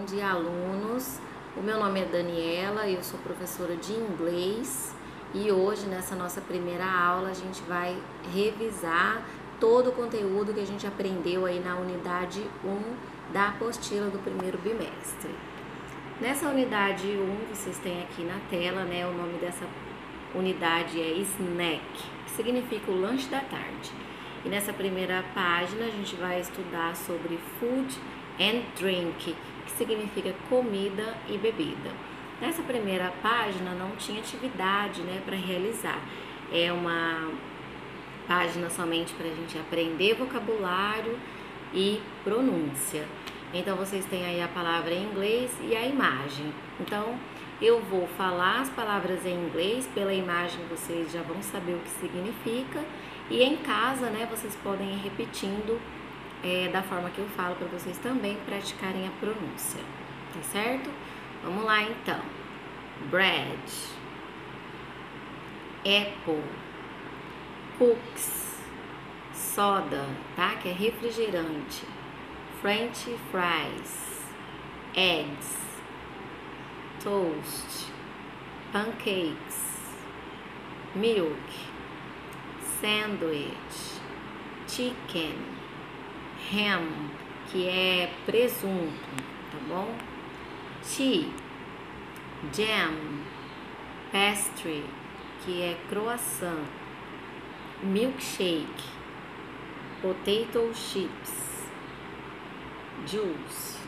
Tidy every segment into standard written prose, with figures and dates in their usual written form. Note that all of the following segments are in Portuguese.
Bom dia, alunos. O meu nome é Daniela, eu sou professora de inglês e hoje, nessa nossa primeira aula, a gente vai revisar todo o conteúdo que a gente aprendeu aí na unidade 1 da apostila do primeiro bimestre. Nessa unidade 1, vocês têm aqui na tela, né, o nome dessa unidade é Snack, que significa o lanche da tarde. E nessa primeira página a gente vai estudar sobre Food and Drink, que significa comida e bebida. Nessa primeira página não tinha atividade, né, para realizar. É uma página somente para a gente aprender vocabulário e pronúncia. Então vocês têm aí a palavra em inglês e a imagem. Então eu vou falar as palavras em inglês, pela imagem vocês já vão saber o que significa. E em casa, né, vocês podem ir repetindo da forma que eu falo para vocês também praticarem a pronúncia, tá certo? Vamos lá então. Bread, apple, cookies, soda, tá? Que é refrigerante, French fries, eggs, toast, pancakes, milk, sandwich, chicken, ham, que é presunto, tá bom? Tea, jam, pastry, que é croissant, milkshake, potato chips, juice,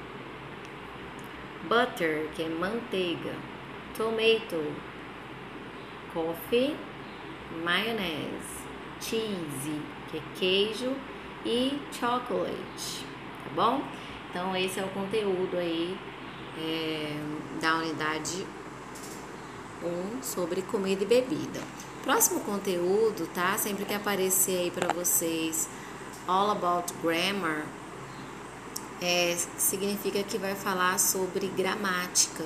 butter, que é manteiga, tomato, coffee, maionese, cheese, que é queijo, e chocolate, tá bom? Então esse é o conteúdo aí da unidade 1 sobre comida e bebida. Próximo conteúdo, tá? Sempre que aparecer aí pra vocês All About Grammar, significa que vai falar sobre gramática.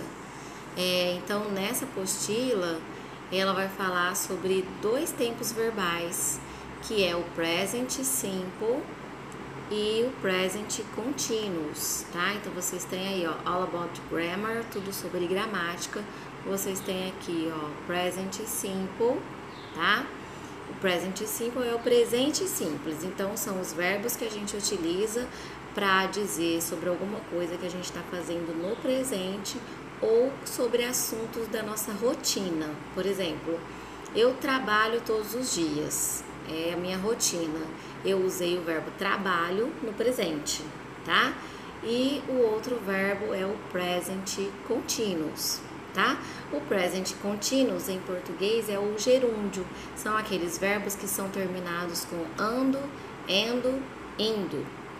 Então nessa apostila ela vai falar sobre dois tempos verbais, que é o present simple e o present continuous, tá? Então vocês têm aí, ó, all about grammar, tudo sobre gramática. Vocês têm aqui, ó, present simple, tá? O present simple é o presente simples. Então são os verbos que a gente utiliza para dizer sobre alguma coisa que a gente está fazendo no presente ou sobre assuntos da nossa rotina. Por exemplo, eu trabalho todos os dias. É a minha rotina. Eu usei o verbo trabalho no presente, tá? E o outro verbo é o present continuous, tá? O present continuous em português é o gerúndio. São aqueles verbos que são terminados com ando, endo, indo,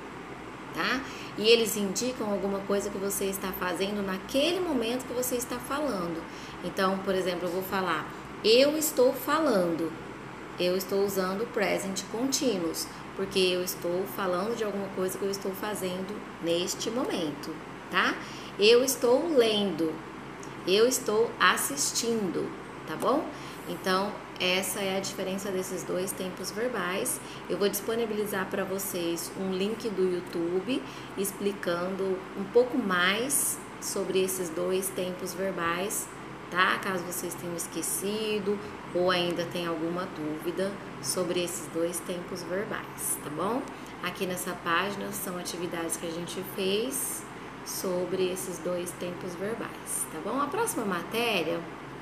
tá? E eles indicam alguma coisa que você está fazendo naquele momento que você está falando. Então, por exemplo, eu vou falar, eu estou falando. Eu estou usando o present continuous, porque eu estou falando de alguma coisa que eu estou fazendo neste momento, tá? Eu estou lendo, eu estou assistindo, tá bom? Então, essa é a diferença desses dois tempos verbais. Eu vou disponibilizar para vocês um link do YouTube explicando um pouco mais sobre esses dois tempos verbais, tá? Caso vocês tenham esquecido ou ainda tem alguma dúvida sobre esses dois tempos verbais, tá bom? Aqui nessa página são atividades que a gente fez sobre esses dois tempos verbais, tá bom? A próxima matéria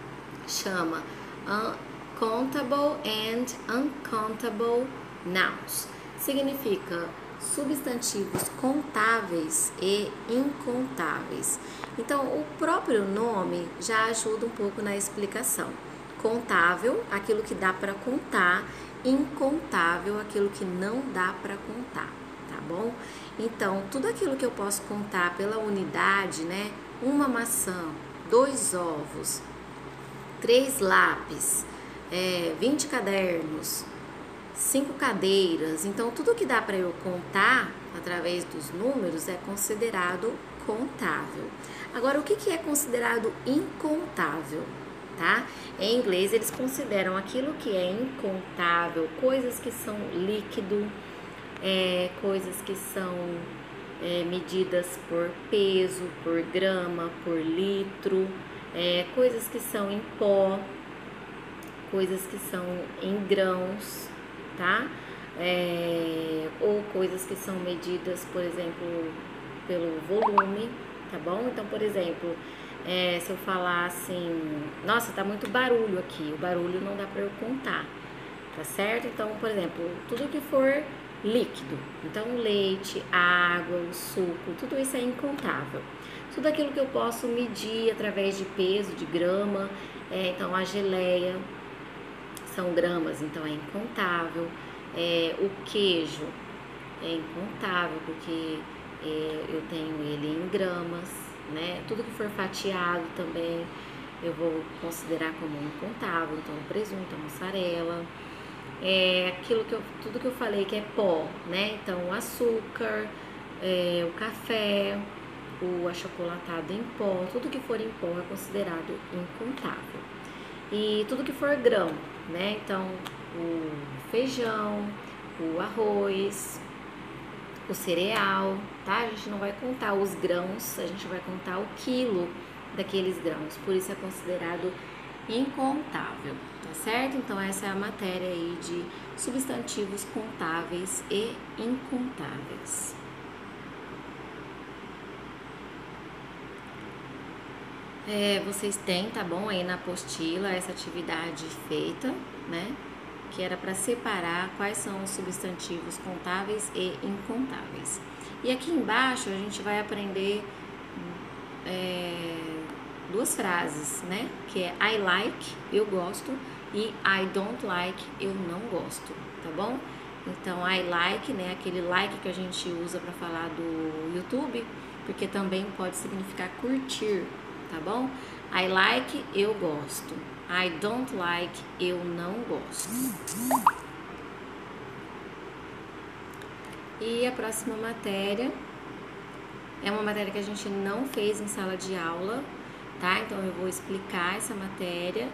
chama Countable and Uncountable Nouns. Significa substantivos contáveis e incontáveis. Então, o próprio nome já ajuda um pouco na explicação. Contável, aquilo que dá para contar, incontável, aquilo que não dá para contar, tá bom? Então, tudo aquilo que eu posso contar pela unidade, né? Uma maçã, 2 ovos, 3 lápis, 20 cadernos, 5 cadeiras. Então, tudo que dá para eu contar através dos números é considerado contável. Agora, o que é considerado incontável, tá? Em inglês, eles consideram aquilo que é incontável, coisas que são líquido, coisas que são medidas por peso, por grama, por litro, coisas que são em pó, coisas que são em grãos, tá? Ou coisas que são medidas, por exemplo, pelo volume, tá bom? Então, por exemplo, se eu falar assim, nossa, tá muito barulho aqui, o barulho não dá para eu contar, tá certo? Então, por exemplo, tudo que for líquido, então leite, água, o suco, tudo isso é incontável. Tudo aquilo que eu posso medir através de peso, de grama, então a geleia são gramas, então é incontável. O queijo é incontável porque eu tenho ele em gramas, né? Tudo que for fatiado também eu vou considerar como incontável, então o presunto, a mussarela. Tudo que eu falei que é pó, né? Então o açúcar, o café, o achocolatado em pó, tudo que for em pó é considerado incontável. E tudo que for grão, né? Então o feijão, o arroz, o cereal, tá? A gente não vai contar os grãos, a gente vai contar o quilo daqueles grãos, por isso é considerado incontável, tá certo? Então essa é a matéria aí de substantivos contáveis e incontáveis. Vocês têm, tá bom, aí na apostila essa atividade feita, né? Que era para separar quais são os substantivos contáveis e incontáveis. E aqui embaixo a gente vai aprender duas frases, né? Que é I like, eu gosto, e I don't like, eu não gosto, tá bom? Então, I like, né? Aquele like que a gente usa para falar do YouTube, porque também pode significar curtir, tá bom? I like, eu gosto. I don't like, eu não gosto. E a próxima matéria é uma matéria que a gente não fez em sala de aula, tá? Então eu vou explicar essa matéria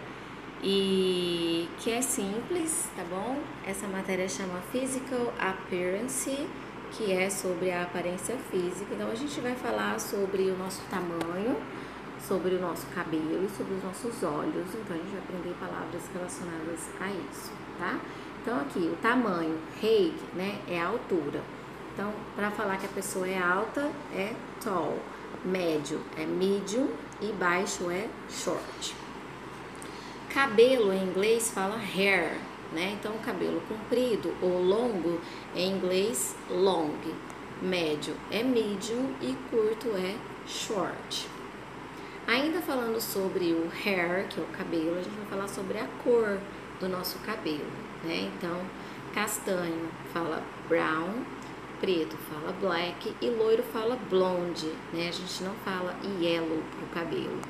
e que é simples, tá bom? Essa matéria chama Physical Appearance, que é sobre a aparência física. Então a gente vai falar sobre o nosso tamanho, sobre o nosso cabelo e sobre os nossos olhos. Então a gente vai aprender palavras relacionadas a isso, tá? Então aqui o tamanho, height, né, é a altura. Então, para falar que a pessoa é alta, é tall, médio é medium e baixo é short. Cabelo em inglês fala hair, né? Então, cabelo comprido ou longo em inglês long, médio é medium e curto é short. Ainda falando sobre o hair, que é o cabelo, a gente vai falar sobre a cor do nosso cabelo, né? Então, castanho fala brown, preto fala black e loiro fala blonde, né? A gente não fala yellow pro cabelo.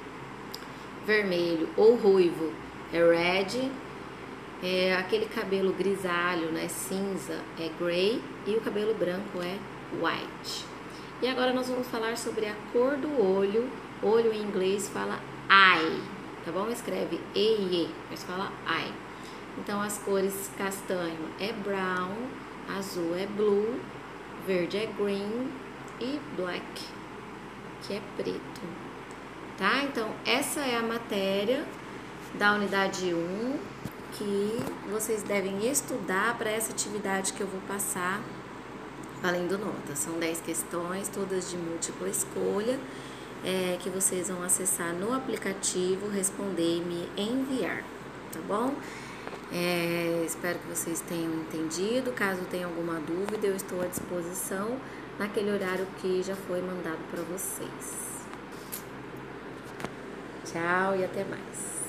Vermelho ou ruivo é red, aquele cabelo grisalho, né, cinza é gray e o cabelo branco é white. E agora nós vamos falar sobre a cor do olho. Olho em inglês fala eye, tá bom? Escreve E, mas fala eye. Então as cores castanho é brown, azul é blue, verde é green e black, que é preto, tá? Então essa é a matéria da unidade 1 que vocês devem estudar para essa atividade que eu vou passar valendo nota. São 10 questões, todas de múltipla escolha, que vocês vão acessar no aplicativo, responder e me enviar, tá bom? Espero que vocês tenham entendido. Caso tenha alguma dúvida, eu estou à disposição naquele horário que já foi mandado para vocês. Tchau e até mais.